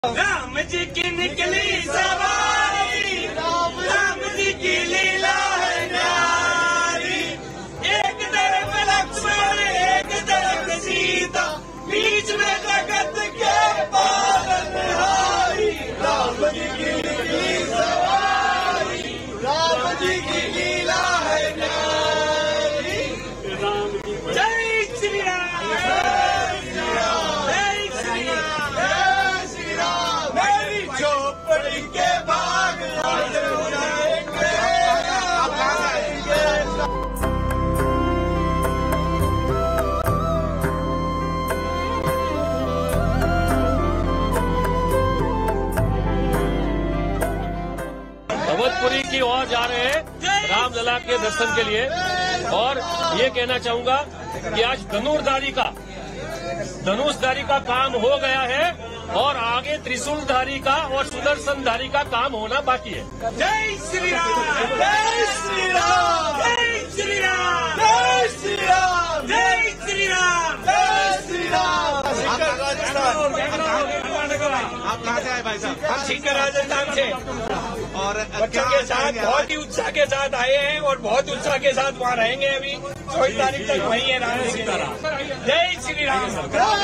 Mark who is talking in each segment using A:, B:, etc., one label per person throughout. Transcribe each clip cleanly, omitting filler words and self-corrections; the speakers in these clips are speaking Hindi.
A: राम जी की निकली सवारी, राम जी की लीला है न्यारी। एक तरफ लक्ष्मण एक तरफ सीता, बीच में जगत के पालनहारी। राम जी की निकली सवारी, राम जी की लीला है न्यारी। जय श्री राम, जय श्री राम, जय श्री राम, जय श्री राम। मेरी झोपड़ी के भाग आज उड़ाएंगे, आएंगे।
B: भगवतपुरी की ओर जा रहे हैं रामलला के दर्शन के लिए। और ये कहना चाहूंगा कि आज धनुषधारी का काम हो गया है और आगे त्रिशूलधारी का और सुदर्शनधारी का काम होना बाकी है।
A: जय श्री राम, जय श्री राम, जय श्री राम, जय श्री राम, जय श्री राम, जय श्री राम।
C: आप कहाँ से आए भाई साहब?
A: हम सीकर राजस्थान से
C: और
A: बच्चों के साथ बहुत ही उत्साह के साथ आए हैं और बहुत उत्साह के साथ वहाँ रहेंगे। अभी 24 तारीख तक वहीं है राम सीताराम। जय श्री राम।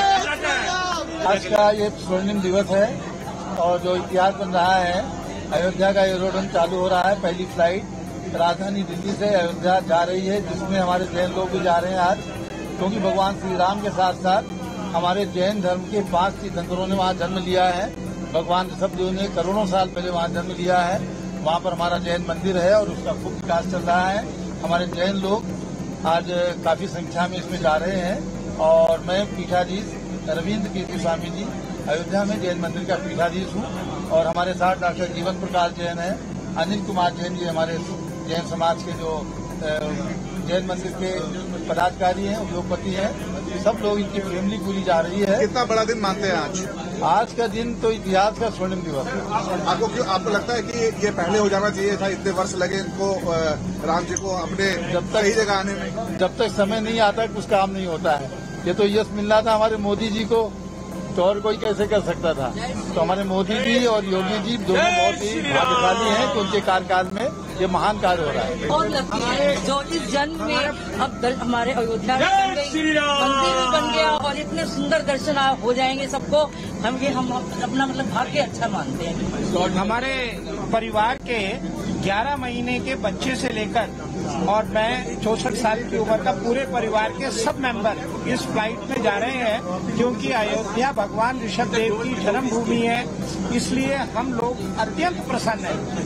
D: आज का ये स्वर्णिम दिवस है और जो इतिहास बन रहा है, अयोध्या का ये रोड रन चालू हो रहा है। पहली फ्लाइट राजधानी दिल्ली से अयोध्या जा रही है, जिसमें हमारे जैन लोग भी जा रहे हैं आज, क्योंकि भगवान श्री राम के साथ साथ हमारे जैन धर्म के 5 तीर्थंकरों ने वहाँ जन्म लिया है। भगवान ऋषभदेव ने करोड़ों साल पहले वहाँ जन्म लिया है। वहाँ पर हमारा जैन मंदिर है और उसका खूब विकास चल रहा है। हमारे जैन लोग आज काफी संख्या में इसमें जा रहे हैं और मैं पीठाधीश रविन्द्र कीर्ति स्वामी जी अयोध्या में जैन मंदिर का पीठाधीश हूँ और हमारे साथ डॉक्टर जीवन प्रकाश जैन है, अनिल कुमार जैन जी हमारे जैन समाज के जो जैन मंदिर के पदाधिकारी हैं, उद्योगपति हैं, सब लोग इनकी फैमिली पूरी जा रही है।
C: कितना बड़ा दिन मानते हैं
D: आज का दिन तो इतिहास का स्वर्णिम दिवस है।
C: आपको लगता है कि ये पहले हो जाना चाहिए था? इतने वर्ष लगे इनको राम जी को अपने सही जगह आने में।
D: जब तक समय नहीं आता कुछ काम नहीं होता है। ये तो यश मिल रहा था हमारे मोदी जी को, तो और कोई कैसे कर सकता था। तो हमारे मोदी जी और योगी जी दोनों बहुत ही भाग्यशाली हैं कि उनके कार्यकाल में ये महान कार्य हो रहा है।
E: और लगती है जो इस जन्म में अब हमारे अयोध्या में मंदिर भी बन गया और इतने सुंदर दर्शन हो जाएंगे सबको। हम अपना मतलब भाग्य अच्छा मानते हैं।
F: हमारे परिवार के 11 महीने के बच्चे से लेकर और मैं 64 साल की उम्र का पूरे परिवार के सब मेंबर इस फ्लाइट में जा रहे हैं, क्योंकि अयोध्या भगवान ऋषभदेव की जन्मभूमि है। इसलिए हम लोग अत्यंत प्रसन्न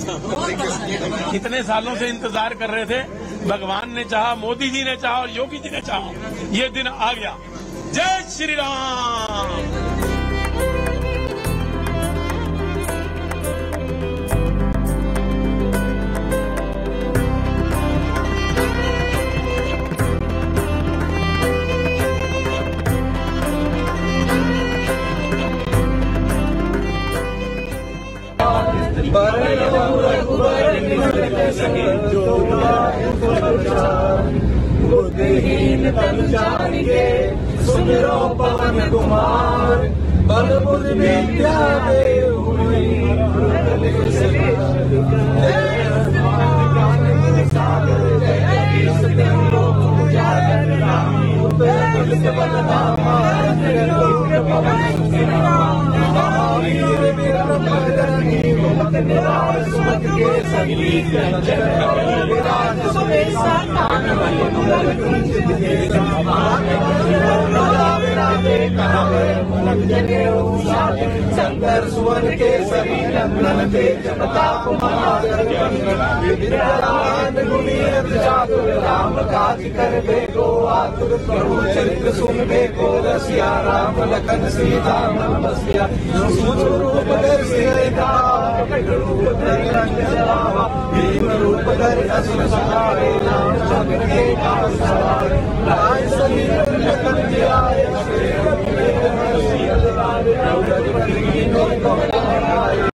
F: हैं।
B: इतने सालों से इंतजार कर रहे थे, भगवान ने चाहा, मोदी जी ने चाहा और योगी जी ने चाहा, ये दिन आ गया। जय श्री राम।
A: बुद्धिहीन तन जानिए सुमिरो पवन कुमार, बल बुद्धि विद्या देहु शंकर सुवन के सभी नंदन तेज प्रताप राम काज कर बेगो आतुर प्रभु चरित्र सुन बेगो रसिया राम लखन सीता मन बसिया रूप भीम रूप धर असुर सहारे रामचंद्र के काज सवारे राय समीर लखन जियाए